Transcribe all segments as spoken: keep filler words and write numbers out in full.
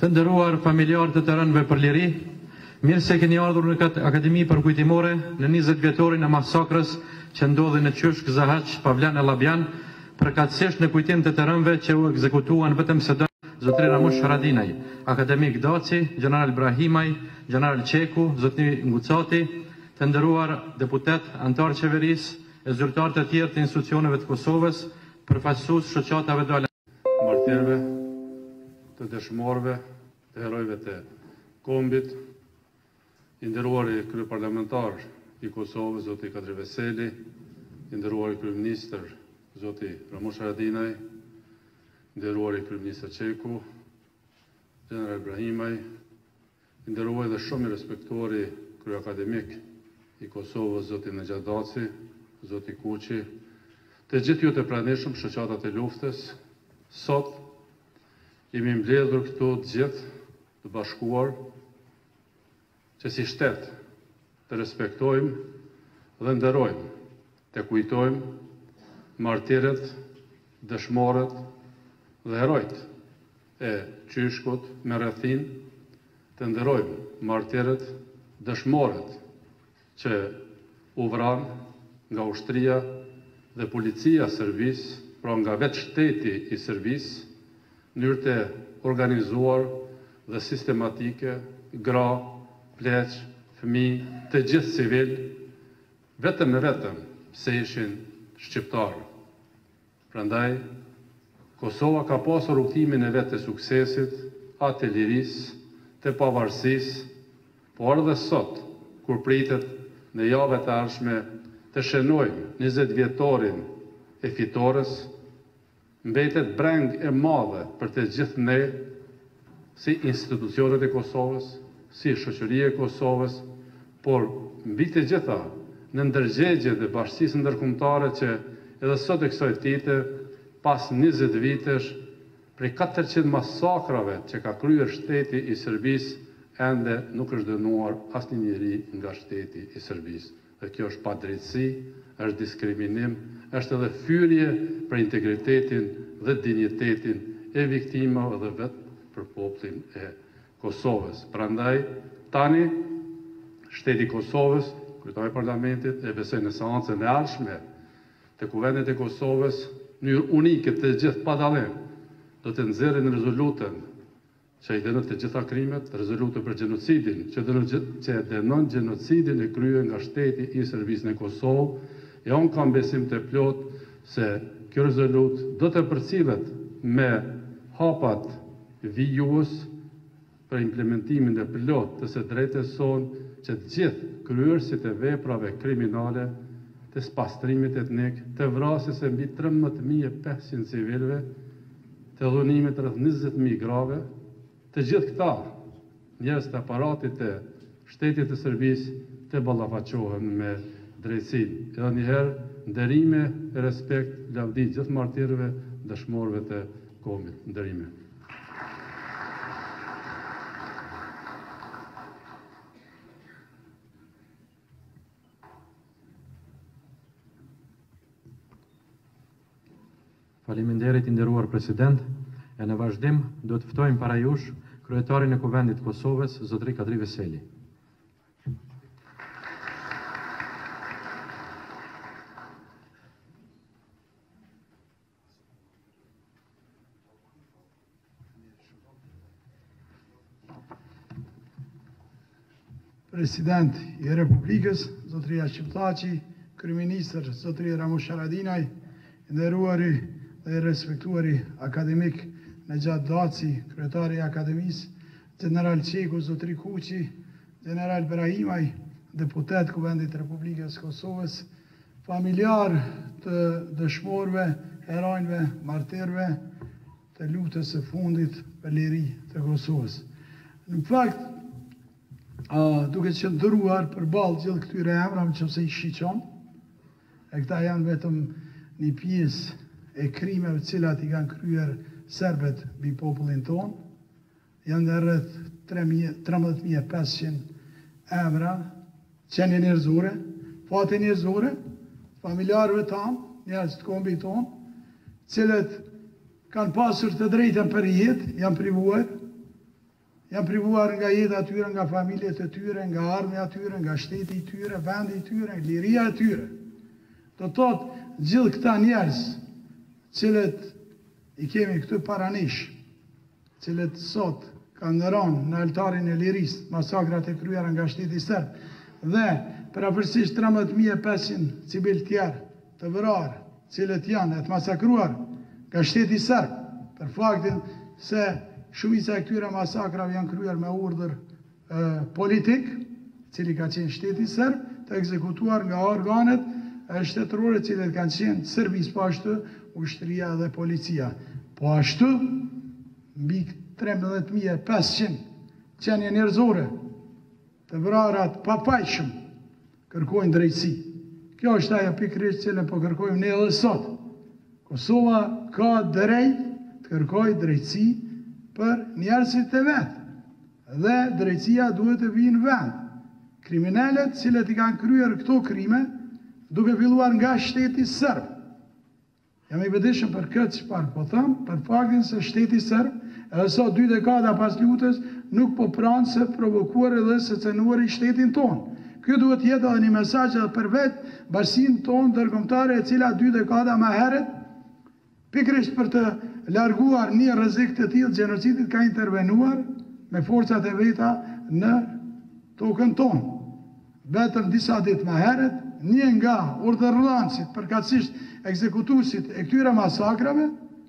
Të nderuar familjarë të të rënëve për liri, mirë se keni ardhur në këtë akademi për kujtimore në njëzet vjetorin e masakrës që ndodhi në Qyshk, Zahaq, Pavlan e Llabjan, përkatësisht në kujtim të të rënëve që u ekzekutuan vetëm së dënë Zotri Ramush Haradinaj, akademik Daci, Gjeneral Ibrahimaj, Gjeneral Qeku, Zotri Ngucati, të nderuar deputet, antar qeveris, e zyrtar të tjerë të institucioneve të Kosovës, përfaqësues shoqatave do martirëve, të dëshmorëve, të herojve të kombit, i nderuari kryeparlamentar i Kosovës, Zoti Kadri Veseli, i nderuari kryeministër, Zoti Ramush Haradinaj, i nderuari kryeministër Qeku, Gjeneral Ibrahimaj, i nderuari dhe shumë i respektuari kryeakademik i Kosovës, Zoti Nejat Daci, Zoti Kuqi, të gjithë ju të pranishëm, shoqatat e luftës, sot jemi mbledhur këtu të gjithë të bashkuar që si shtet të respektojmë dhe nderojmë, të kujtojmë martirët, dëshmorët dhe herojt e Qyshkut me rrethin, të nderojmë martirët, dëshmorët që u vranë nga ushtria dhe policia Serbis, pra nga vetë shteti i Serbis, në mënyrë të organizuar dhe sistematike, gra, pleq, fëmijë, të gjithë civil, vetëm e vetëm se ishin shqiptarë. Prandaj, Kosova ka pasur rrugtimin e vetë të suksesit, atë të lirisë, të pavarësisë, por edhe sot, kur pritet në javët e ardhshme të shenojmë njëzet vjetorin e fitores, mbetet breng e madhe për të gjithë ne, si institucionet e Kosovës, si shoqëria e Kosovës, por mbi të gjitha në ndërgjegje dhe bashkësisë ndërkombëtare që edhe sot e kësaj dite, pas njëzet vitesh, prej katërqind masakrave që ka kryer shteti i Serbisë, ende nuk është dënuar asnjë njeri nga shteti i Serbisë. Dhe kjo është padrejtësi, është diskriminim, është edhe fyrje për integritetin dhe dinjitetin e viktimave dhe vetë për popullin e Kosovës. Prandaj, tani, shteti i Kosovës, kryetari i parlamentit, e besoj në seancën e ardhshme të Kuvendit të Kosovës, në mënyrë unike të gjithë pa dallim, do të nxjerrin rezolutën që i dënon të gjitha krimet, rezolutë për gjenocidin, që e dënon gjenocidin e kryer nga shteti i Serbisë në Kosovë, e unë kam besim të plot se kjo rezolutë do të përcillet me hapat vijues për implementimin e plot të së drejtës sonë që të gjithë kryerësit e veprave kriminale, të spastrimit etnik, të vrasjes e mbi trembëdhjetë mijë e pesëqind civilëve, të dhunimit rreth njëzet mijë grave, të gjithë këta njerëz të aparatit të shtetit të Serbisë të ballafaqohen me drejtësinë. Edhe një herë, nderime e respekt, lavdi gjithë martirëve, dëshmorëve të kombit. Nderime. Faleminderit i nderuar president, e në vazhdim do të ftojmë para jush kryetarin e Kuvendit të Kosovës, Zotri Kadri Veseli. President i Republikës, Zotria Shqiptaci, Kryeministër Zotri Ramush Haradinaj, nderuari dhe respektuari akademik Nejat Daci, kryetari i Akademisë, Gjeneral Qeku, Zotri Kuqi, Gjeneral Ibrahimaj, deputet Kuvendit të Republikës Kosovës, familjar të dëshmorëve, heronjve, martirëve të luftës së fundit për liri të Kosovës. Në fakt, duke qëndruar përballë gjithë këtyre emrave që se i shiqon, e këta janë vetëm një pjesë e krimeve cilat i kanë kryer serbet mbi popullin tonë, janë rreth trembëdhjetë mijë e pesëqind emra, qenie njerëzore, fate njerëzore, familjarëve tanë, njerëz të kombit tonë, cilët kanë pasur të drejtën për jetë, janë privuar, janë privuar nga jeta e tyre, nga familjet e tyre, nga ardhmja e tyre, nga shteti i tyre, vendi i tyre, liria e tyre. Do të thotë, gjithë këta njerëz, cilët i kemi këtu paranesh, cilët sot kanë ndërronë në altarin e lirisë, masakrat e kryera nga shteti serb, dhe përafërsisht trembëdhjetë mijë e pesëqind cibil tjerë të vrarë, cilët janë e të masakruar nga shteti serb, për faktin se shumica e këtyre masakrave janë kryer me urdhër politik, cili ka qenë shteti serb, të ekzekutuar nga organet shtetërore, cilët kanë qenë Serbisë, po ashtu ushtria dhe policia. Po ashtu, mbi trembëdhjetë mijë e pesëqind qenie njerëzore, të vrarat papajshëm, kërkojnë drejtësi. Kjo është ajo pikërisht cilën po kërkojmë ne edhe sot. Kosova ka drejt të kërkojë drejtësi për njerëzit e vetë. Dhe drejtësia duhet të vijë në vend. Kriminalet cilët i kanë kryer këto krime, duke filluar nga shteti serb. Jam i vetëdijshëm për këtë çfarë po them, për faktin se shteti serb, edhe sot dy dekada pas lutjes, nuk po pranë se provokuar edhe se cenuar i shtetin tonë. Kjo duhet të jetë edhe një mesazh edhe për vetë bashkinë tonë ndërkombëtare, e cila dy dekada më herët, pikërisht për të larguar një rrezik të tillë gjenocidit, ka intervenuar me forcat e veta në tokën tonë. Vetëm disa ditë më herët, një nga urdhëruesit, përkatësisht ekzekutuesit e këtyre masakrave,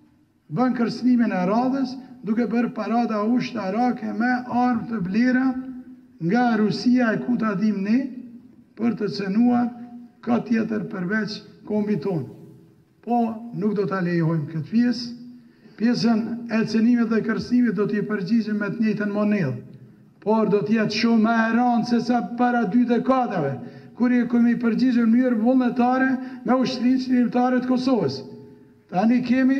bën kërcënimin e radhës, duke bërë parada ushtarake me armë të vlera nga Rusia e ku ta dim ne, për të cenuar ka tjetër përveç kombit tonë. Po, nuk do ta lejojmë këtë pjesë. Pjesën e cenimit dhe kërcënimit do t'i përgjigjim me të njëjtën monedhë, por do t'jetë shumë më e rëndë se sa para dy dekadave, kur i kemi përgjigjur në mënyrë vullnetare me ushtrisë shqiptare të Kosovës. Tani kemi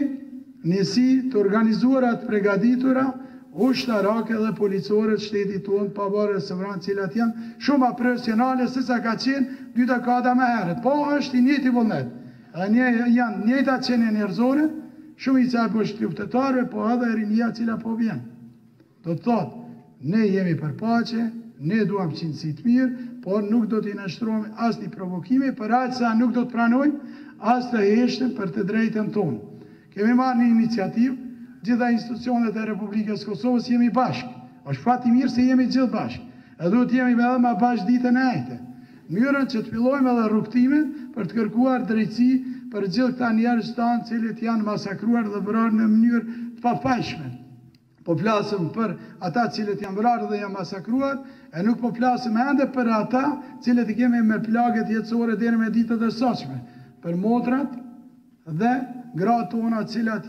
njësi të organizuara të përgatitura ushtarake dhe policore të shtetit tonë, pavarësisht se vranë cilat janë shumë më profesionale se sa ka qenë dy dekada më herët. Po është i njëjti vullnet. Një, janë njëjta qenie njerëzore, shumica e bashkëpushtetëtarëve, po edhe rinia e cila po vjen. Do të thotë, ne jemi për paqe, ne duam qindësi të mirë, por nuk do t'i nështrohemi as një provokimi, për aq sa nuk do të pranojmë as të heshtëm për të drejtën tonë. Kemi marrë një iniciativë, gjitha institucionet e Republikës Kosovës jemi bashkë. Është fat i mirë se jemi gjithë bashkë. E duhet jemi edhe më bashkë ditën e ejte. Mënyrën që të fillojmë edhe rrugtimin për të kërkuar drejtësi për gjithë këta njerëz tanë cilët janë masakruar dhe vrarë në mënyrë të papajshme. Po flasëm për ata cilët janë vrarë dhe janë masakruar, e nuk po flasëm ende për ata cilët i kemi me plagët jetësore deri me ditët e sotshme, për motrat dhe gratë tona cilat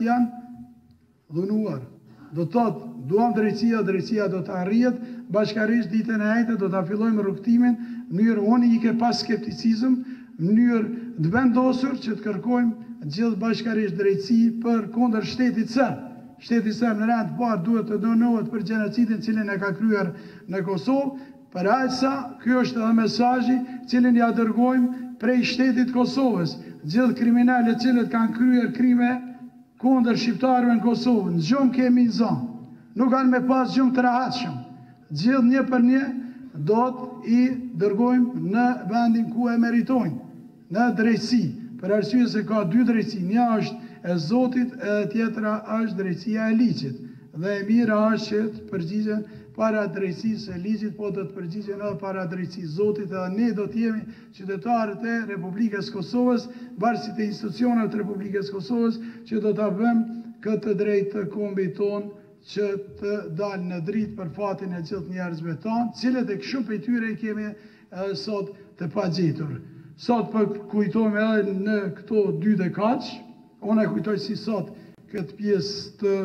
janë dhunuar. Do të thotë, duam drejtësia, drejtësia do të arrihet, bashkarisht ditën e ejte do të fillojmë rrugtimin në mënyrë unike pas skepticizëm, në mënyrë të vendosur që të kërkojmë gjithë bashkarisht drejtësi për kundër shtetit serb. Shteti serb në rend të parë duhet të dënohet për gjenocidin cilin e ka kryer në Kosovë, për aq sa ky është edhe mesazhi cilin ja dërgojmë prej shtetit Kosovës, gjithë kriminalet cilët kanë kryer krime kundër shqiptarëve në Kosovë, në gjumë kemi në zonë, nuk kanë me pas gjumë të rahatshëm, gjithë një për një do të i dërgojmë në vendin ku e meritojnë, në drejtësi, për arsye se ka dy drejtësi, një është e Zotit, e tjetra është drejtësia e ligjit, dhe e mira është që të përgjigjen para drejtësisë e ligjit, po do të përgjigjen edhe para drejtësisë Zotit, edhe ne do të jemi qytetarët e Republikës Kosovës, varësisht e institucioneve të Republikës Kosovës, që do ta bëjmë këtë drejtë të kombit tonë që të dalë në dritë për fatin e gjithë njerëzve tanë, cilët e shumë prej tyre i kemi edhe sot të pagjitur. Sot për kujtojmë edhe në këto dy dekadë, unë e kujtoj si sot këtë pjesë të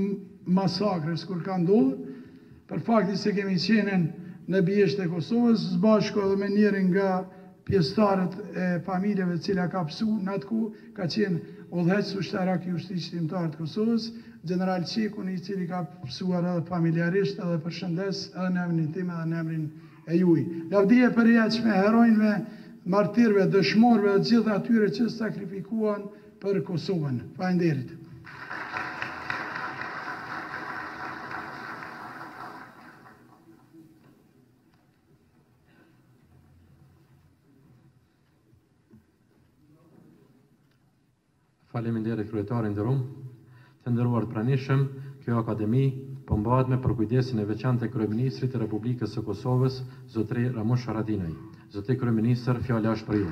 masakrës kur ka ndodhur, për faktin se kemi qenë në bijeshtë e Kosovës, zbashku edhe me njërin nga pjesëtarët e familjeve cila ka pësu, në atë ku ka qenë udhëheqës ushtarak i ushtrisë shqiptare të Kosovës, General Qekun, i cili ka pësuar edhe familjarisht edhe përshëndes edhe në emrin tim edhe në emrin e juaj. Lavdije përjetshme herojnëve, martirëve, dëshmorëve dhe gjithë atyre që sakrifikuan për Kosovën. Faleminderit. Faleminderit kryetari nderuar. Të nderuar pranishëm, kjo akademi po mbahet me përkujdesin e veçantë të kryeministrit të Republikës së Kosovës, zotëri Ramush Haradinaj. Zotëri kryeministër, fjala është për ju.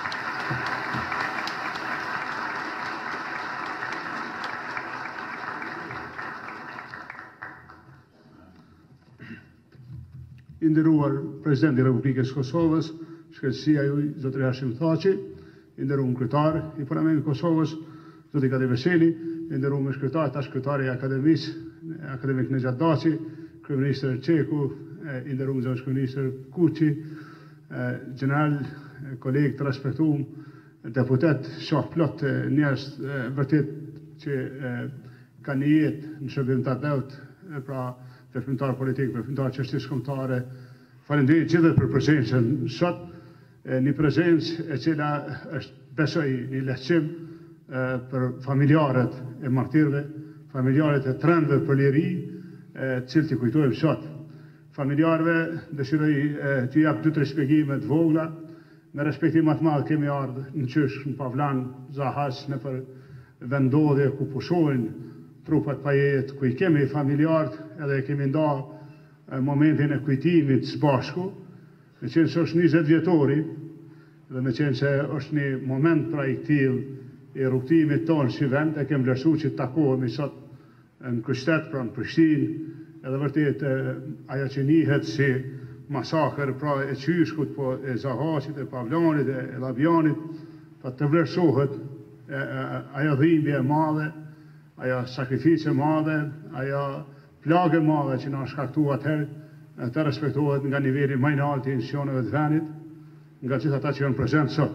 I nderuar Presidenti i Republikës Kosovës, shkretësia juaj, zotëri Hashim Thaçi, i nderuar kryetar i Parlamentit të Kosovës, zotëri Kadir Veseli, i nderuar shkretar, tash kryetari i Akademisë, akademik Nejat Daci, kryeministër Çeku, i nderuar zotëri kryeministër Kuçi, general, kolegë të respektuar, deputet, shoh plot njerëz vërtet që kanë jetë në shërbimtar pra veprimtar politik, veprimtar çështje shkombëtare. Faleminderit gjithëve për prezencën sot, një prezencë e cila është besoj një lehtësim për familjarët e martirëve, familjarët e trembëve për liri, cilë t'i kujtojmë sot. Familjarëve dëshiroj t'ju jap dy tre shpjegime të vogla, me respektim më të madh kemi ardhur në qysh në Pavlan, Zahaç, në për vendodhje ku pushohen trupat pa jetë, ku i kemi familjarët edhe kemi nda momentin e kujtimit së bashku, me qenë se është njëzet vjetori, dhe me qenë se është një moment pra i këtil i rrugtimit tonë si vend, e kem vlerësu që të takohemi sot në Krishtet, pra në Prishtinë, edhe vërtet ajo që njihet si masakër pra e Qyshkut, po e Zahaçit, e Pavlanit, e Labjanit, pra të vlerësohet ajo dhimbje e madhe, ajo sakrificë e madhe, ajo plagë e madhe që na shkaktua atëherë, të respektohet nga niveli më i lartë i institucioneve të vendit, nga gjithë ata që janë prezent sot.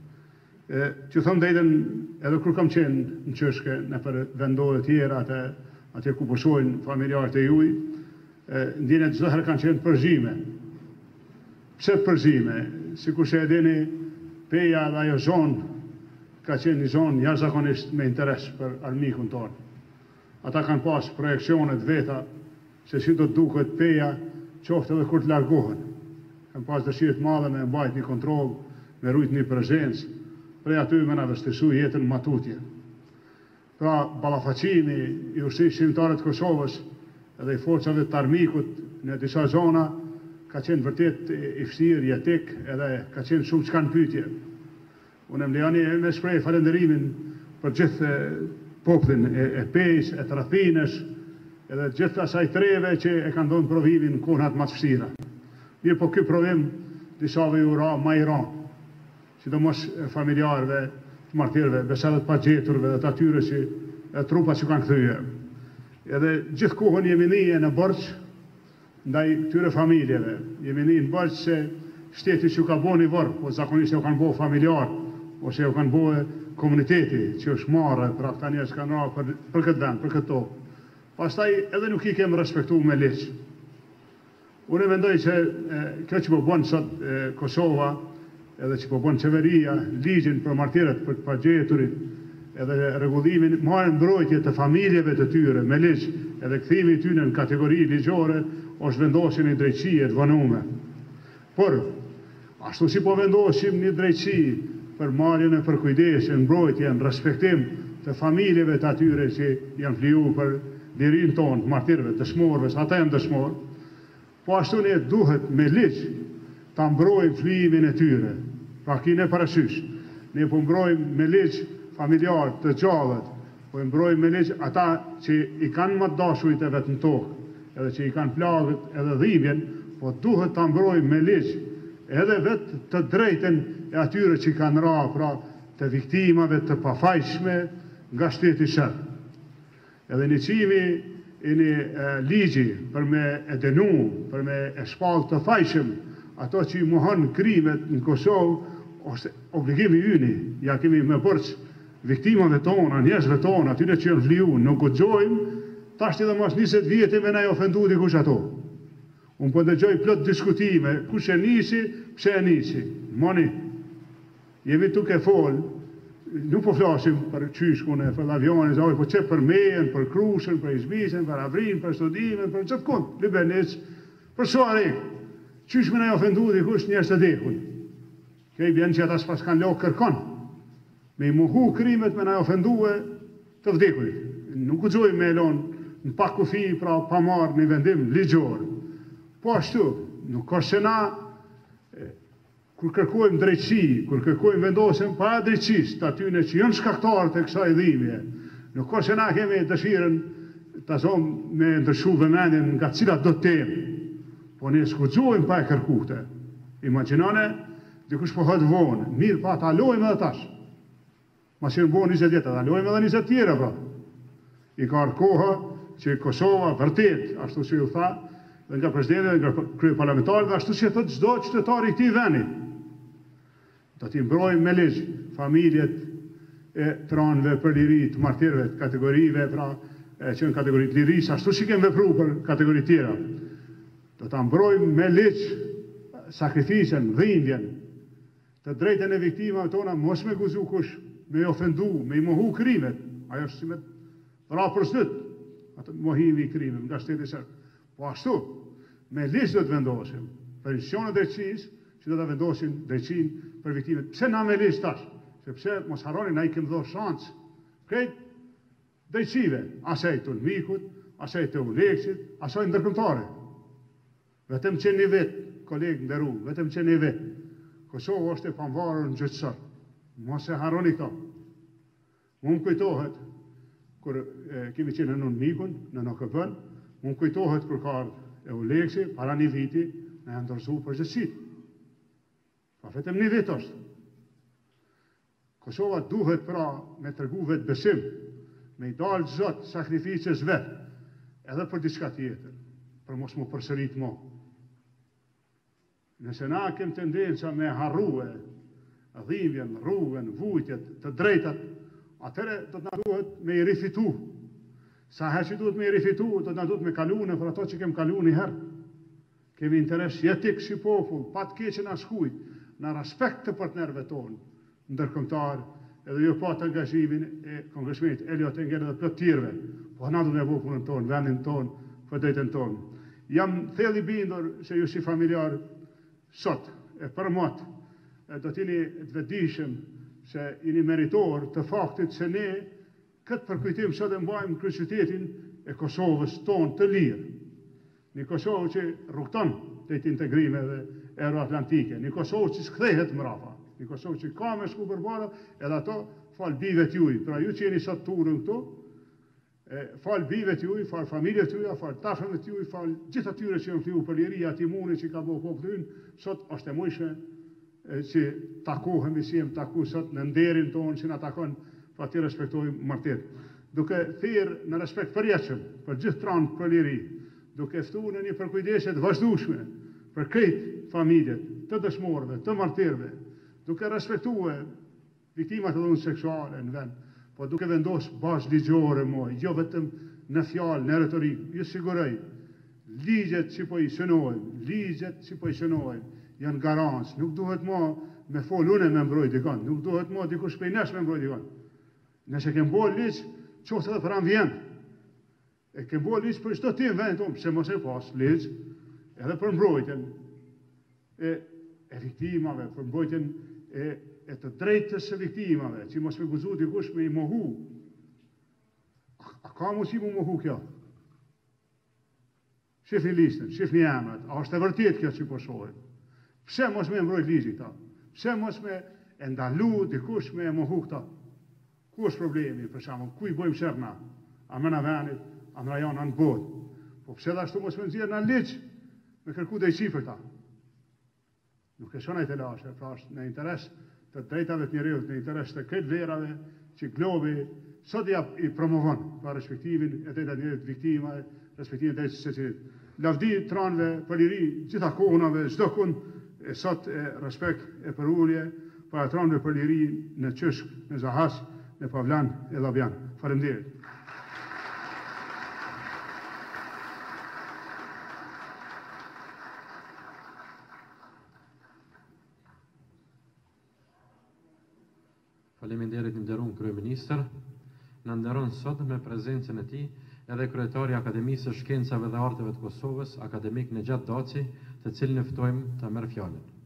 Që thëmë drejtën, edhe kur kam qenë në qëshke në për vendodhe tjera, atje ku pushojnë familjarët e juj, ndjenet çdo herë kanë qenë përzime. Pse përzime? Sikur se e dini, Peja dhe ajo zonë ka qenë një zonë jashtëzakonisht me interes për armikun tonë. Ata kanë pas projekcionet veta se si do të duket Peja qoftë edhe kur të largohen. Kanë pas dëshirë të madhe me mbajt një kontroll, me rujt një prezencë, prej aty me na vështirësu jetën matutje. Pra, ballafaqimi i ushtrisë shqiptare të Kosovës edhe i forcave të armikut në disa zona ka qenë vërtet i vështirë, jetik, edhe ka qenë shumë çka në pyetje. Unë më lejoni me shpreh falënderimin për gjithë popullin e Pejës, e Trathinës, edhe gjithë asaj treve që e kanë dhënë provimin në kohët më të vështira. Mirë, po ky provim disave ju ra më i rëndë, sidomos familjarëve, të martirëve, besadë të pagjeturve dhe të atyre që e trupat që kanë kthyer. Edhe gjithë kohën jemi një në borx ndaj këtyre familjeve. Jemi një në borx se shteti që ka bo një vorë, po zakonisht e kanë bo familjarë, ose e kanë bo komuniteti që është marrë, pra këta njerëz kanë ra për, për këtë vend, për këtë tokë. Pastaj edhe nuk i kemë respektu me ligj. Unë mendoj që e, kjo që po bën sot e, Kosova, edhe që po bën qeveria, ligjin për martirët, për të pagjeturit, edhe rregullimin, marrën mbrojtje të familjeve të tyre me ligj, edhe kthimi i tyre në kategori ligjore, është vendosin një drejtësi e të vonuar. Por ashtu si po vendosim një drejtësi për marrjen e përkujdesjen, mbrojtjen, respektim të familjeve të atyre që janë fliu për lirin tonë, martirëve, të smorëve, sa ata janë dëshmorë, po ashtu ne duhet me ligj ta mbrojmë flimin e tyre. Pra kine parasysh, ne po mbrojmë me ligj familjarët të gjallët, po mbrojmë me ligj ata që i kanë më dashurit e vetë në tokë, edhe që i kanë plagët edhe dhimbjen, po duhet ta mbrojmë me ligj edhe vetë të drejten e atyre që kanë ra, pra të viktimave të pafajshme nga shteti shërb. Edhe një qimi i një ligji për me e denu, për me e shpall të fajshëm, ato që i mohon krimet në Kosovë, është obligimi yni, ja kemi me borx viktimave tona, njerëzve tona, atyre që janë vliu, nuk guxojmë, tash edhe mas njëzet vjetë me na i ofendu dikush ato. Unë po dëgjoj plot diskutime, kush e nisi, pse e nisi. Moni, jemi tuke fol, nuk po flasim për Qyshkun e për Lavjanin, po që për Mejen, për Krushën, për Izmisen, për Avrin, për studimin, për çfarë kund, Libenis, për çfarë? Qysh me na i ofendu dikush njerëz të dekun. Kjo i bjen që ata s'pas kanë lok kërkon. me i mohu krimet me na ofendue të vdekurit. Nuk guxojmë me elon në pak kufi pra pa marrë një vendim ligjor. Po ashtu, nuk ka se na kur kërkojmë drejtësi, kur kërkojmë vendosëm pa drejtësisë të atyne që janë shkaktarët e kësaj dhimbje, nuk ka se na kemi dëshirën të zonë me ndryshu vëmendjen nga cilat do të temë, po ne s'guxojmë pa e kërkute. Imagjinone, dikush po hëtë vonë, mirë pa ta lojmë edhe tash. Ma që në bo njëzet vjetë, ta lojmë edhe njëzet tjere, pra. I ka arë koha që Kosova vërtet, ashtu që ju tha, dhe nga presidenti, dhe nga krye parlamentarë, dhe ashtu që thët çdo qytetar i këtij vendi. Do t'i mbrojmë me ligj familjet e tranëve për liri të martirëve, të kategorive, pra e që në kategoritë lirisë, ashtu që kemë vepru për kategoritë tjera. Do t'a mbrojmë me ligj sakrificën, dhimbjen, të drejtën e viktimave tona, mos me guzu kush, me i ofendu, me i mohu krimet, ajo është si me ra për sëtë, atë mohimi i krimet, nga shteti sërbë. Po ashtu, me ligj do të vendosim për institucionet drejtësisë, që do të vendosin drejtësinë për viktimet. Pse na me ligj tash? Sepse mos harroni na i kemi dhënë shans krejt drejtësive, asaj të mikut, asaj të uleksit, asaj ndërkombëtare. Vetëm që një vet, kolegë nderuar, vetëm që një vet. Kosova është e pavarur në gjithësor. Mos e harroni këto. Mu më kujtohet kur e, kemi qenë në mikun, në N K P-n, mu më kujtohet kur ka e uleksi, para një viti, në e ndërzu përgjithësit. Pa vetëm një vit është. Kosova duhet pra me tërgu vetë besim, me i dalë zot sakrificës vetë, edhe për diçka tjetër, për mos mu përsërit mo. Nëse na kem tendenca me harrue, dhimbjen, rrugën, vujtjet, të drejtat, atëre do të na duhet me i rifitu. Sa herë që duhet me i rifitu, do të na duhet me kalune për ato që kem kalu një herë. Kemi interes jetik si popull, pa të keqen as kujt, në respekt të partnerëve tonë, ndërkombëtar, edhe jo pa të angazhimin e kongresmenit Eliot Engel dhe plot tjerëve, po na duhet me bëu punën tonë, vendin tonë, për drejtën tonë. Jam thellë i bindur se ju si familjar sot e për mot do t'jeni të vetëdijshëm se jeni meritor të faktit se ne këtë përkujtim sot e mbajmë kryeqytetin e Kosovës tonë të lirë. Një Kosovë që rrugton të integrimeve euroatlantike, një Kosovë që s'kthehet mrapa, një Kosovë që ka me shku përbara, edhe ato fal bive t'juj. Pra ju që jeni sot turën këtu, fal bive t'juj, fal familje t'juj, fal tafëve t'juj, fal gjithë atyre që janë fliju për liri, ati muni që ka bo popullin, sot është e mujshme që takohemi si jem taku sot në nderin tonë që na takon, pa ti respektojmë martet. Duke thirë në respekt përjetshëm për gjithë tranë për liri, duke ftu në një përkujdeset vazhdueshme për krejt familjet, të dëshmorëve, të martirëve, duke respektue viktimat e dhunës seksuale në vend, po duke vendos bazë ligjore moj, jo vetëm në fjalë, në retorik, ju siguroj, ligjet që po i shënojnë, ligjet që po i shënojnë, janë garancë, nuk duhet mo me fol une me mbroj dikon, nuk duhet mo dikush prej nesh me mbroj dikon. Nëse kem bo ligj, qoftë edhe për ambjent, e kem bo ligj për çdo tim vend tonë, pse mos e pas ligj, edhe për mbrojtjen e, e viktimave, për mbrojtjen e, e të drejtës së viktimave, që mos me guzu dikush me i mohu. A, a ka mu si mu mohu kjo? Shifni listën, shifni emrat, a është e vërtet kjo që po shohim? Pse mos me mbrojt ligjit ta? Pse mos me e ndalu dikush me e mohu këta? Ku është problemi, për shembull, ku i bojmë shërë na? A më në venit, a në rajon, a në botë? Po pse dhe ashtu mos me nëzirë në ligj, me kërku dhe i qifër ta? Nuk e shona i të lashe, pra është në interes të drejtave të njeriut, në interes të këtë verave që globi sot i, i promovon, pra respektimin e drejta njeriut viktima, respektimin e drejtës së cilit. Lavdi tranve për liri, gjitha kohënave, çdo kun, e sot e respekt e për ullje, para tranve për liri në Qëshk, në Zahas, në Pavlan e Labjan. Faleminderit. Faleminderit një nderuar kryeministër. Në nderon sot me prezencën e tij edhe kryetari i Akademisë së Shkencave dhe Arteve të Kosovës, akademik Nejat Daci, të cilin e ftojmë të merr fjalën.